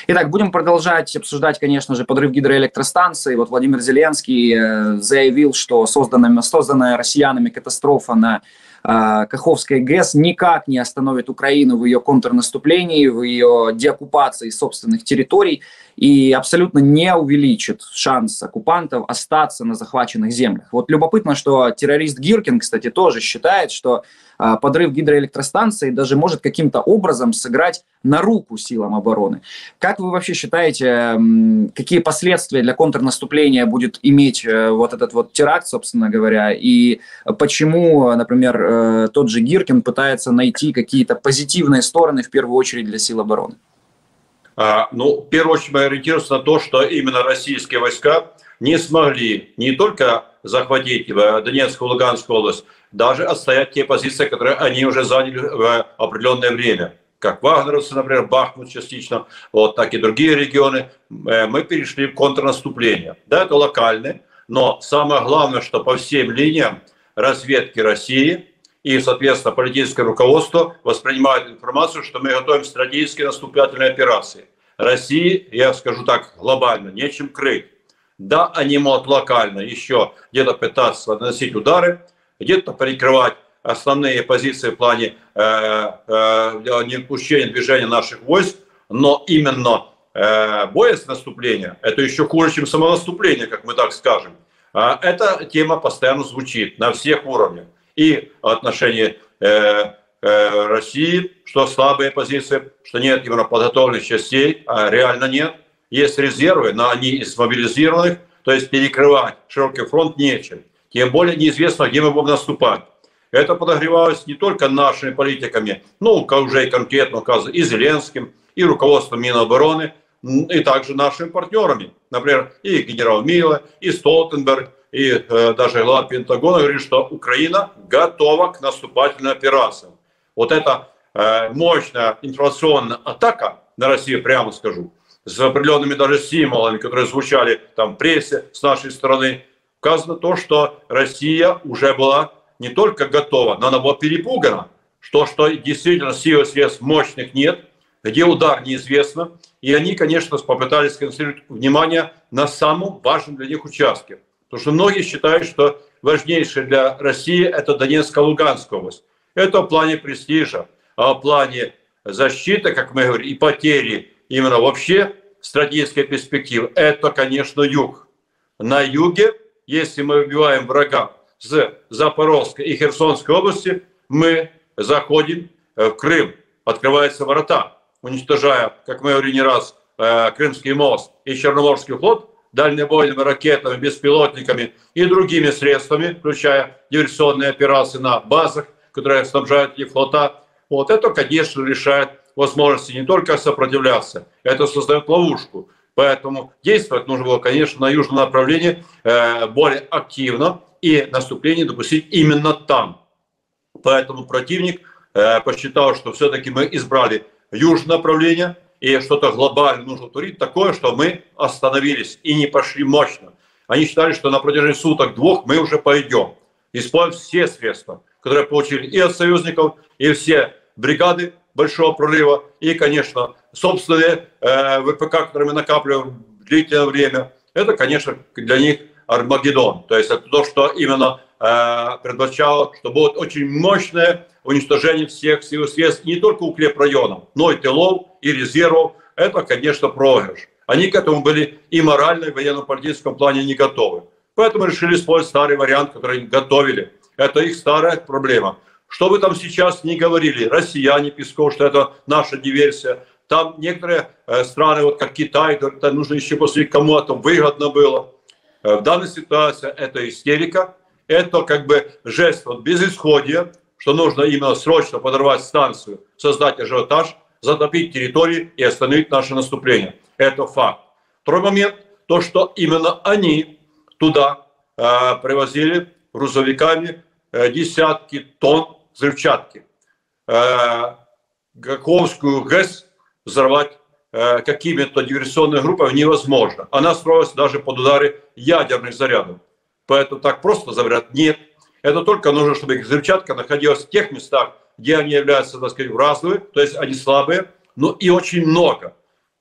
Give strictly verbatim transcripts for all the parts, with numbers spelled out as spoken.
Итак, будем продолжать обсуждать, конечно же, подрыв гидроэлектростанции. Вот Владимир Зеленский э, заявил, что созданная, созданная россиянами катастрофа на э, Каховской ГЭС никак не остановит Украину в ее контрнаступлении, в ее деоккупации собственных территорий и абсолютно не увеличит шанс оккупантов остаться на захваченных землях. Вот любопытно, что террорист Гиркин, кстати, тоже считает, что э, подрыв гидроэлектростанции даже может каким-то образом сыграть на руку силам обороны. Как вы вообще считаете, какие последствия для контрнаступления будет иметь вот этот вот теракт, собственно говоря, и почему, например, тот же Гиркин пытается найти какие-то позитивные стороны, в первую очередь, для сил обороны? А, ну, в первую очередь мы ориентируемся на то, что именно российские войска не смогли не только захватить Донецкую, Луганскую область, даже отстоять те позиции, которые они уже заняли в определенное время. Как вагнеровцы, например, Бахмут частично, вот так и другие регионы, мы перешли в контрнаступление. Да, это локальное, но самое главное, что по всем линиям разведки России и, соответственно, политическое руководство воспринимает информацию, что мы готовим стратегические наступательные операции. России, я скажу так, глобально, нечем крыть. Да, они могут локально еще где-то пытаться наносить удары, где-то перекрывать основные позиции в плане э, э, недопущения движения наших войск, но именно э, боеснаступление, это еще хуже, чем самонаступление, как мы так скажем. А эта тема постоянно звучит на всех уровнях. И в отношении э, э, России, что слабые позиции, что нет именно подготовленных частей, а реально нет. Есть резервы, но они из мобилизированных, то есть перекрывать широкий фронт нечем. Тем более неизвестно, где мы будем наступать. Это подогревалось не только нашими политиками, ну, как уже и конкретно указано, и Зеленским, и руководством Минобороны, и также нашими партнерами. Например, и генерал Милла, и Столтенберг, и э, даже глава Пентагона говорит, что Украина готова к наступательным операциям. Вот эта э, мощная информационная атака на Россию, прямо скажу, с определенными даже символами, которые звучали там в прессе с нашей стороны, указано то, что Россия уже была не только готова, но она была перепугана, что, что действительно сил и средств мощных нет, где удар неизвестно. И они, конечно, попытались сконцентрировать внимание на самом важном для них участке. Потому что многие считают, что важнейшее для России это Донецкая, Луганская область. Это в плане престижа, а в плане защиты, как мы говорим, и потери именно вообще стратегической перспективы, это, конечно, юг. На юге, если мы убиваем врага с Запорожской и Херсонской области, мы заходим в Крым, открываются ворота, уничтожая, как мы говорили не раз, Крымский мост и Черноморский флот дальнобойными ракетами, беспилотниками и другими средствами, включая диверсионные операции на базах, которые снабжают эти флота. Вот это, конечно, решает возможности не только сопротивляться, это создает ловушку. Поэтому действовать нужно было, конечно, на южном направлении более активно, и наступление допустить именно там. Поэтому противник э, посчитал, что все-таки мы избрали южное направление, и что-то глобально нужно творить такое, что мы остановились и не пошли мощно. Они считали, что на протяжении суток-двух мы уже пойдем. Используем все средства, которые получили и от союзников, и все бригады большого прорыва, и, конечно, собственные э, ВПК, которые мы накапливаем длительное время. Это, конечно, для них Армагеддон. То есть это то, что именно э, предназначало, что будет очень мощное уничтожение всех сил и средств, не только укрепрайонов, но и тылов, и резервов. Это, конечно, проигрыш. Они к этому были и морально, и в военно-политическом плане не готовы. Поэтому решили использовать старый вариант, который они готовили. Это их старая проблема. Что вы там сейчас не говорили, россияне, Песков, что это наша диверсия. Там некоторые э, страны, вот как Китай, говорят, нужно еще посмотреть, кому это выгодно было. В данной ситуации это истерика, это как бы жест вот безысходия, что нужно именно срочно подорвать станцию, создать ажиотаж, затопить территории и остановить наше наступление. Это факт. Второй момент, то, что именно они туда э, привозили грузовиками э, десятки тонн взрывчатки. Э, Каховскую ГЭС взорвать какими-то диверсионными группами невозможно. Она строилась даже под удары ядерных зарядов. Поэтому так просто забирать нет. Это только нужно, чтобы взрывчатка находилась в тех местах, где они являются, так сказать, разовые, то есть они слабые, но и очень много.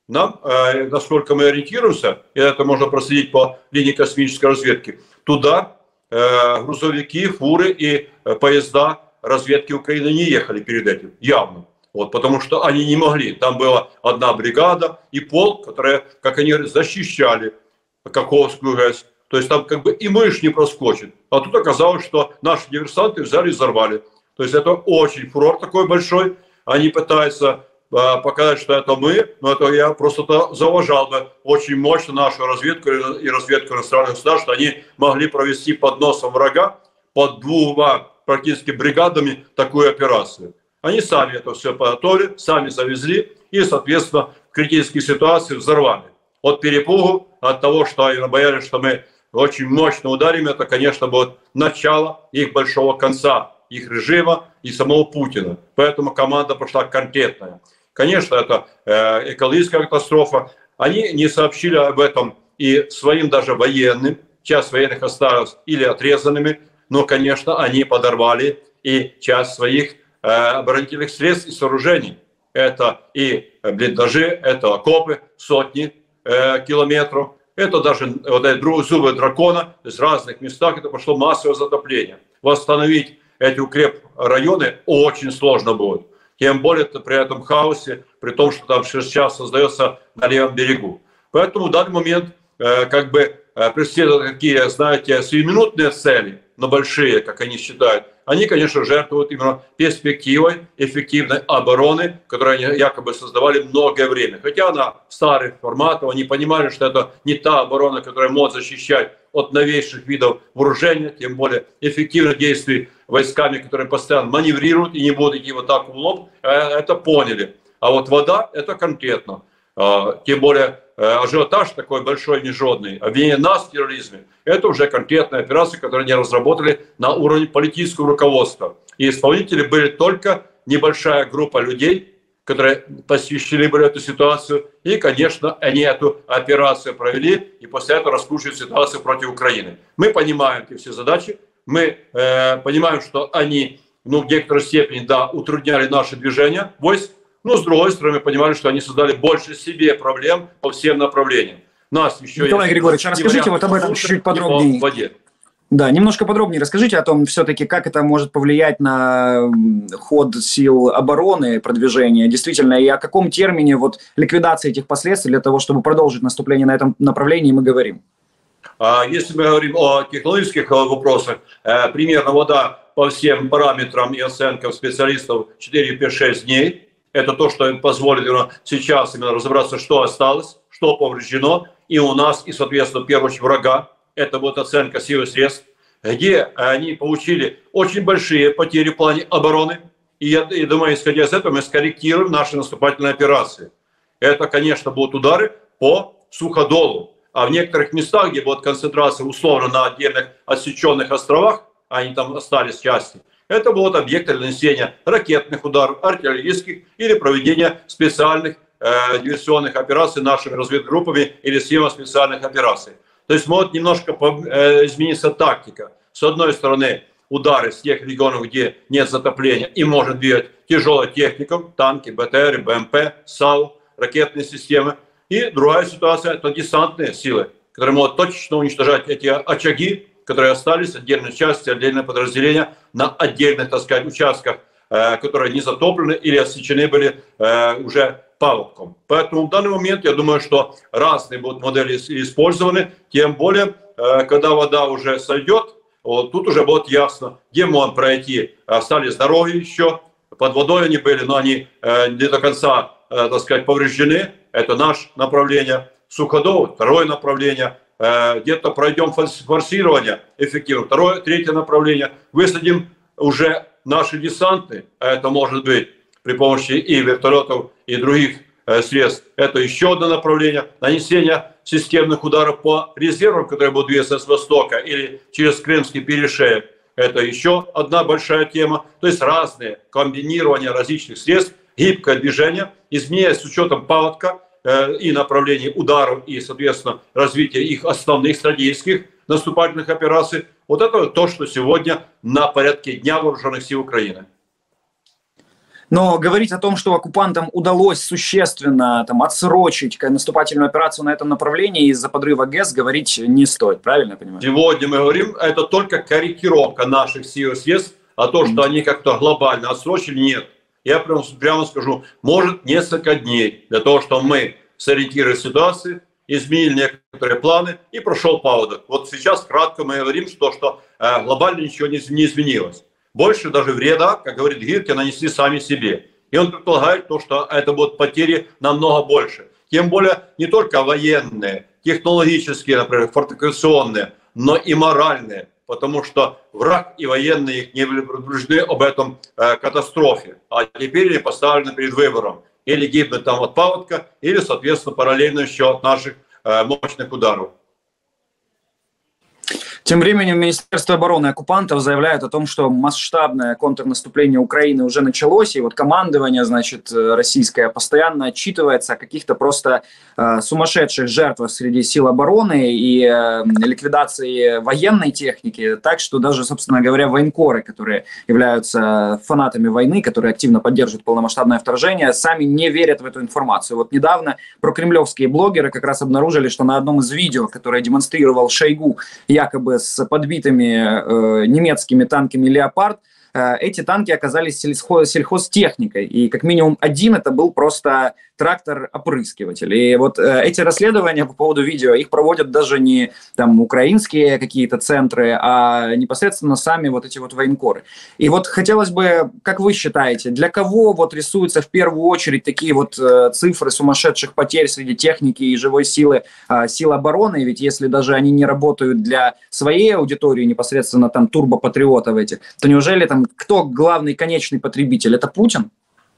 нам, э, насколько мы ориентируемся, и это можно проследить по линии космической разведки, туда э, грузовики, фуры и э, поезда разведки Украины не ехали перед этим, явно. Вот, потому что они не могли. Там была одна бригада и полк, которые, как они говорят, защищали Каховскую ГЭС. То есть там как бы и мышь не проскочит. А тут оказалось, что наши диверсанты взяли и взорвали. То есть это очень фурор такой большой. Они пытаются э, показать, что это мы, но это я просто зауважал бы очень мощно нашу разведку и разведку иностранных государств, что они могли провести под носом врага, под двумя практически бригадами такую операцию. Они сами это все подготовили, сами завезли и, соответственно, в критической ситуации взорвали. От перепугу, от того, что они боялись, что мы очень мощно ударим, это, конечно, будет начало их большого конца, их режима и самого Путина. Поэтому команда пошла конкретная. Конечно, это э, экологическая катастрофа. Они не сообщили об этом и своим даже военным. Часть военных осталась или отрезанными, но, конечно, они подорвали и часть своих э, оборонительных средств и сооружений. Это и блиндажи, это окопы, сотни э, километров. Это даже вот эти зубы дракона, то есть в разных местах это пошло массовое затопление. Восстановить эти укрепрайоны очень сложно будет. Тем более при этом хаосе, при том, что там сейчас создается на левом берегу. Поэтому в данный момент э, как бы э, преследуют такие, знаете, сиюминутные цели, но большие, как они считают. Они, конечно, жертвуют именно перспективой эффективной обороны, которую они якобы создавали многое время. Хотя она старых форматов, они понимали, что это не та оборона, которая может защищать от новейших видов вооружения, тем более эффективных действий войсками, которые постоянно маневрируют и не будут идти вот так в лоб, это поняли. А вот вода – это конкретно. Тем более ажиотаж такой большой, международный, обвинение нас в терроризме – это уже конкретная операция, которую они разработали на уровне политического руководства. И исполнители были только небольшая группа людей, которые посвящены были эту ситуацию. И, конечно, они эту операцию провели и после этого раскручивают ситуацию против Украины. Мы понимаем эти все задачи, мы э, понимаем, что они, ну, в некоторой степени, да, утрудняли наши движения войск, но, с другой стороны, мы понимали, что они создали больше себе проблем по всем направлениям. Нас еще Николай Григорьевич, расскажите вот об этом чуть-чуть подробнее. Да, немножко подробнее расскажите о том, все-таки, как это может повлиять на ход сил обороны, продвижения, действительно, и о каком термине вот ликвидации этих последствий для того, чтобы продолжить наступление на этом направлении, мы говорим. Если мы говорим о технологических вопросах, примерно вода по всем параметрам и оценкам специалистов четыре-пять-шесть дней. Это то, что им позволит сейчас именно разобраться, что осталось, что повреждено, и у нас, и, соответственно, в первую очередь врага. Это будет оценка сил и средств, где они получили очень большие потери в плане обороны. И я и думаю, исходя из этого, мы скорректируем наши наступательные операции. Это, конечно, будут удары по Суходолу. А в некоторых местах, где будет концентрация условно на отдельных отсеченных островах, они там остались части, это будут объекты нанесения ракетных ударов, артиллерийских или проведения специальных э, диверсионных операций нашими разведгруппами или схема специальных операций. То есть может немножко э, измениться тактика. С одной стороны, удары с тех регионов, где нет затопления, и может двигать тяжелой техникой, танки, БТР, БМП, САУ, ракетные системы. И другая ситуация – это десантные силы, которые могут точечно уничтожать эти очаги, которые остались, отдельные части, отдельные подразделения на отдельных, так сказать, участках, э, которые не затоплены или отсечены были э, уже паводком. Поэтому в данный момент я думаю, что разные будут модели использованы, тем более, э, когда вода уже сойдет, вот, тут уже будет ясно, где можно пройти. Остались дороги еще, под водой они были, но они э, не до конца, э, так сказать, повреждены. Это наше направление. Суходол, второе направление. Где-то пройдем форсирование эффективно. Второе, третье направление. Высадим уже наши десанты. Это может быть при помощи и вертолетов, и других средств. Это еще одно направление. Нанесение системных ударов по резервам, которые будут двигаться с востока или через Крымский перешеек. Это еще одна большая тема. То есть разные комбинирования различных средств, гибкое движение, изменяясь с учетом паводка, и направлений ударов, и, соответственно, развития их основных стратегических наступательных операций. Вот это то, что сегодня на порядке Дня Вооруженных сил Украины. Но говорить о том, что оккупантам удалось существенно там, отсрочить наступательную операцию на этом направлении из-за подрыва ГЭС, говорить не стоит, правильно я понимаю? Сегодня мы говорим, это только корректировка наших сил и средств, а то, что они как-то глобально отсрочили, нет. Я прямо, прямо скажу, может несколько дней для того, чтобы мы сориентировали ситуацию, изменили некоторые планы и прошел паводок. Вот сейчас кратко мы говорим, что, что э, глобально ничего не, не изменилось. Больше даже вреда, как говорит Гиркин, нанесли сами себе. И он предполагает то, что это будут потери намного больше. Тем более не только военные, технологические, например, фортификационные, но и моральные. Потому что враг и военные их не были предупреждены об этом э, катастрофе. А теперь они поставлены перед выбором. Или гибнут там от паводка, или, соответственно, параллельно еще от наших э, мощных ударов. Тем временем Министерство обороны оккупантов заявляет о том, что масштабное контрнаступление Украины уже началось, и вот командование, значит, российское постоянно отчитывается о каких-то просто э, сумасшедших жертвах среди сил обороны и э, ликвидации военной техники, так что даже, собственно говоря, военкоры, которые являются фанатами войны, которые активно поддерживают полномасштабное вторжение, сами не верят в эту информацию. Вот недавно прокремлевские блогеры как раз обнаружили, что на одном из видео, которое демонстрировал Шойгу, якобы с подбитыми э, немецкими танками «Леопард», э, эти танки оказались сельхо- сельхозтехникой. И как минимум один это был просто трактор-опрыскиватель. И вот э, эти расследования по поводу видео, их проводят даже не там украинские какие-то центры, а непосредственно сами вот эти вот военкоры. И вот хотелось бы, как вы считаете, для кого вот рисуются в первую очередь такие вот э, цифры сумасшедших потерь среди техники и живой силы э, сил обороны? Ведь если даже они не работают для своей аудитории, непосредственно там турбопатриотов этих, то неужели там кто главный конечный потребитель? Это Путин?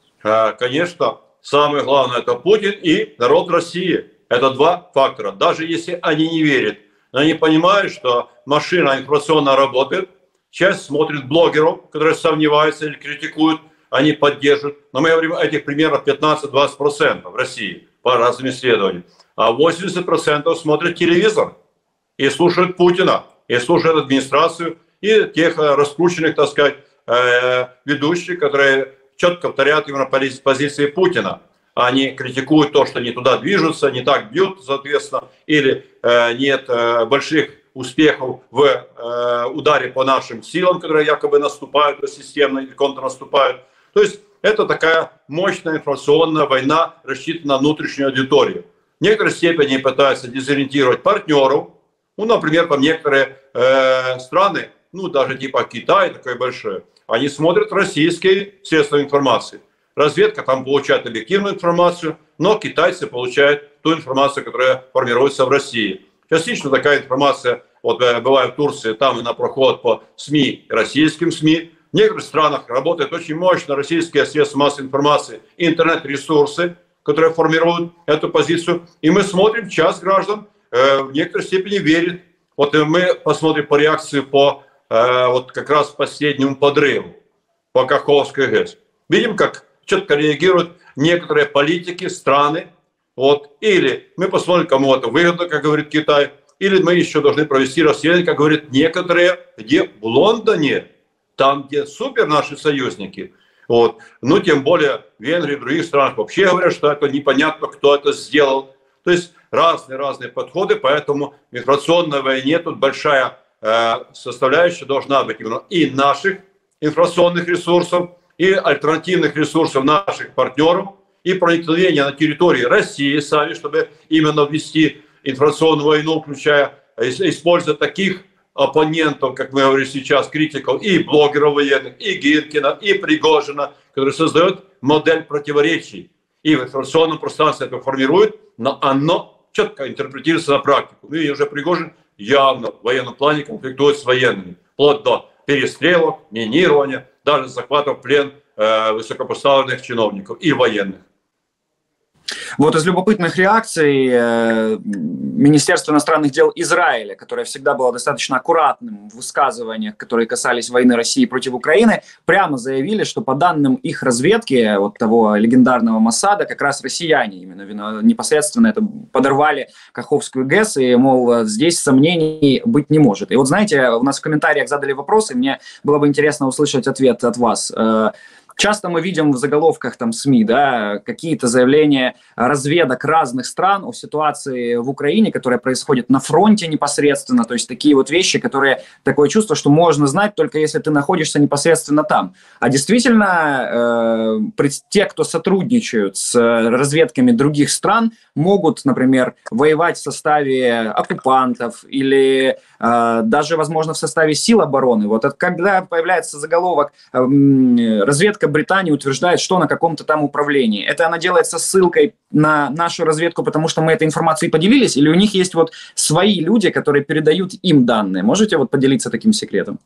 Конечно. Самое главное – это Путин и народ России. Это два фактора. Даже если они не верят, но они понимают, что машина информационно работает, часть смотрит блогеров, которые сомневаются или критикуют, они поддерживают. Но мы говорим о этих примерно пятнадцать-двадцать процентов в России по разным исследованиям. А восемьдесят процентов смотрят телевизор и слушают Путина, и слушают администрацию, и тех раскрученных, так сказать, ведущих, которые четко повторяют именно позиции Путина. Они критикуют то, что не туда движутся, не так бьют, соответственно, или э, нет э, больших успехов в э, ударе по нашим силам, которые якобы наступают системно или контрнаступают. То есть это такая мощная информационная война, рассчитана на внутреннюю аудиторию. В некоторой степени пытаются дезориентировать партнеров. Ну, например, там некоторые э, страны, ну, даже типа Китай такой большой, они смотрят российские средства информации. Разведка там получает объективную информацию, но китайцы получают ту информацию, которая формируется в России. Частично такая информация, вот бывает в Турции, там она проходит по СМИ, российским СМИ. В некоторых странах работают очень мощно российские средства массовой информации, интернет-ресурсы, которые формируют эту позицию. И мы смотрим, часть граждан э, в некоторой степени верит. Вот мы посмотрим по реакции по вот как раз последнему подрыву по Каховской ГЭС. Видим, как четко реагируют некоторые политики, страны. Вот. Или мы посмотрим, кому это выгодно, как говорит Китай, или мы еще должны провести расследование, как говорят некоторые, где в Лондоне, там, где супер наши союзники. Вот. Ну, тем более в Венгрии и других странах вообще говорят, что это непонятно, кто это сделал. То есть разные-разные подходы, поэтому в информационной войне тут большая составляющая должна быть именно и наших информационных ресурсов, и альтернативных ресурсов наших партнеров, и проникновения на территории России сами, чтобы именно ввести информационную войну, включая, используя таких оппонентов, как мы говорим сейчас, критиков, и блогеров военных, и Гиркина, и Пригожина, которые создают модель противоречий. И в информационном пространстве это формирует, но оно четко интерпретируется на практику. И уже Пригожин явно в военном плане конфликтует с военными, вплоть до перестрелок, минирования, даже захвата в плен э, высокопоставленных чиновников и военных. Вот из любопытных реакций э, Министерство иностранных дел Израиля, которое всегда было достаточно аккуратным в высказываниях, которые касались войны России против Украины, прямо заявили, что по данным их разведки, вот того легендарного Моссада, как раз россияне именно непосредственно это подорвали Каховскую ГЭС, и, мол, здесь сомнений быть не может. И вот знаете, у нас в комментариях задали вопросы, мне было бы интересно услышать ответ от вас. Часто мы видим в заголовках там СМИ, да, какие-то заявления разведок разных стран о ситуации в Украине, которая происходит на фронте непосредственно, то есть такие вот вещи, которые, такое чувство, что можно знать только если ты находишься непосредственно там. А действительно, э, те, кто сотрудничают с разведками других стран, могут, например, воевать в составе оккупантов или э, даже, возможно, в составе сил обороны. Вот это, когда появляется заголовок э, «Разведка Британии утверждает, что на каком-то там управлении». Это она делает со ссылкой на нашу разведку, потому что мы этой информацией поделились, или у них есть вот свои люди, которые передают им данные? Можете вот поделиться таким секретом?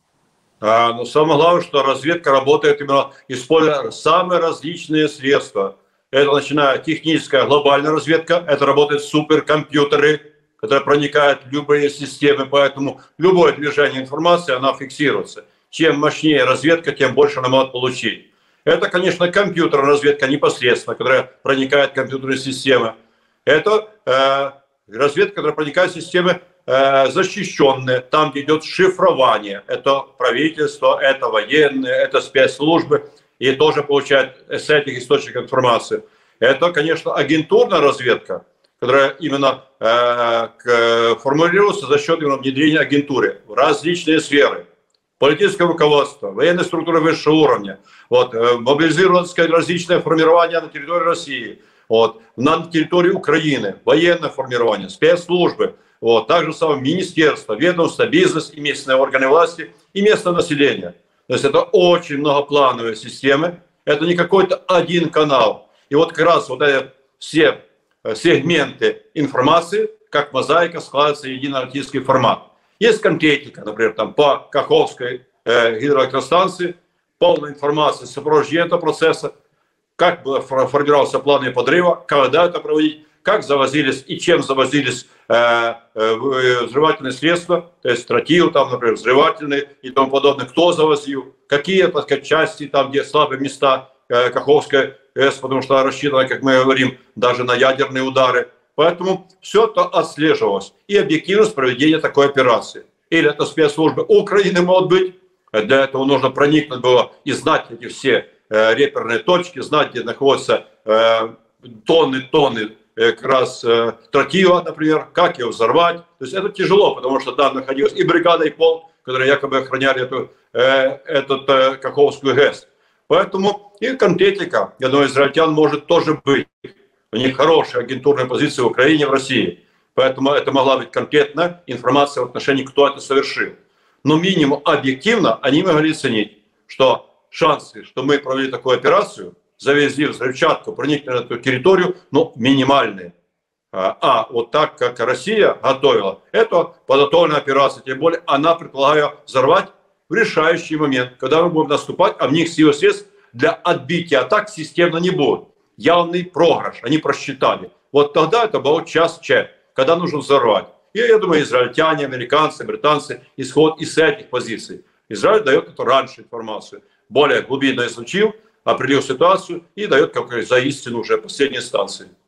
А, но самое главное, что разведка работает именно используя самые различные средства. Это начиная техническая глобальная разведка, это работают суперкомпьютеры, которые проникают в любые системы, поэтому любое движение информации, она фиксируется. Чем мощнее разведка, тем больше она может получить. Это, конечно, компьютерная разведка непосредственно, которая проникает в компьютерные системы. Это э, разведка, которая проникает в системы э, защищенные, там, где идет шифрование. Это правительство, это военные, это спецслужбы, и тоже получают с этих источников информации. Это, конечно, агентурная разведка, которая именно э, к, формулируется за счет именно внедрения агентуры в различные сферы. Политическое руководство, военные структуры высшего уровня, вот, мобилизировано, сказать, различные формирования на территории России, вот, на территории Украины, военное формирование, спецслужбы, вот, также самое министерство, ведомство, бизнес и местные органы власти и местное население. То есть это очень многоплановые системы, это не какой-то один канал. И вот как раз вот эти все сегменты информации, как мозаика, складывается в единый аналитический формат. Есть конкретика, например, там, по Каховской э, гидроэлектростанции, полная информация сопровождения этого процесса, как было формировался планы подрыва, когда это проводить, как завозились и чем завозились э, э, взрывательные средства, то есть тротил, там, например, взрывательные и тому подобное, кто завозил, какие, так сказать, части, там, где слабые места э, Каховской ГЭС, потому что рассчитана, как мы говорим, даже на ядерные удары. Поэтому все это отслеживалось. И объективность проведения такой операции. Или это спецслужбы Украины могут быть. Для этого нужно проникнуть было и знать эти все э, реперные точки, знать, где находятся э, тонны, тонны э, как раз э, тротила, например, как его взорвать. То есть это тяжело, потому что там находилась и бригада, и полк, которые якобы охраняли эту, э, этот э, Каховскую ГЭС. Поэтому и конкретика, я думаю, израильтян может тоже быть. У них хорошая агентурная позиция в Украине, в России. Поэтому это могла быть конкретная информация в отношении, кто это совершил. Но минимум объективно они могли оценить, что шансы, что мы провели такую операцию, завезли взрывчатку, проникли на эту территорию, ну, минимальные. А, а вот так, как Россия готовила, это подготовленная операция, тем более она предполагает взорвать в решающий момент, когда мы будем наступать, а в них сил и средств для отбития атак системно не будет. Явный проигрыш, они просчитали. Вот тогда это был час Ч, когда нужно взорвать. И я думаю, израильтяне, американцы, британцы исход из этих позиций. Израиль дает эту раньше информацию. Более глубинно изучил, определил ситуацию и дает как за истину уже последней станции.